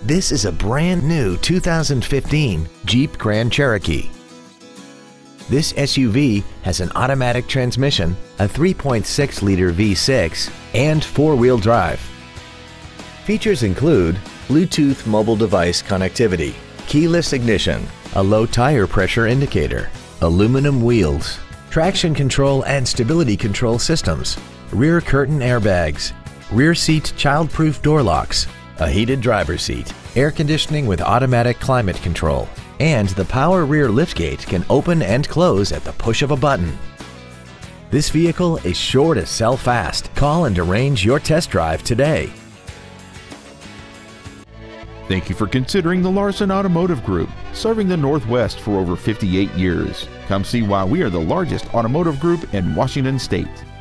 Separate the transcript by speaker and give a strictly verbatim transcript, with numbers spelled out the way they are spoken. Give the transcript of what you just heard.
Speaker 1: This is a brand new two thousand fifteen Jeep Grand Cherokee. This S U V has an automatic transmission, a three point six liter V six, and four-wheel drive. Features include Bluetooth mobile device connectivity, keyless ignition, a low tire pressure indicator, aluminum wheels, traction control and stability control systems, rear curtain airbags, rear seat child-proof door locks, a heated driver's seat, air conditioning with automatic climate control, and the power rear liftgate can open and close at the push of a button. This vehicle is sure to sell fast. Call and arrange your test drive today.
Speaker 2: Thank you for considering the Larson Automotive Group, serving the Northwest for over fifty-eight years. Come see why we are the largest automotive group in Washington State.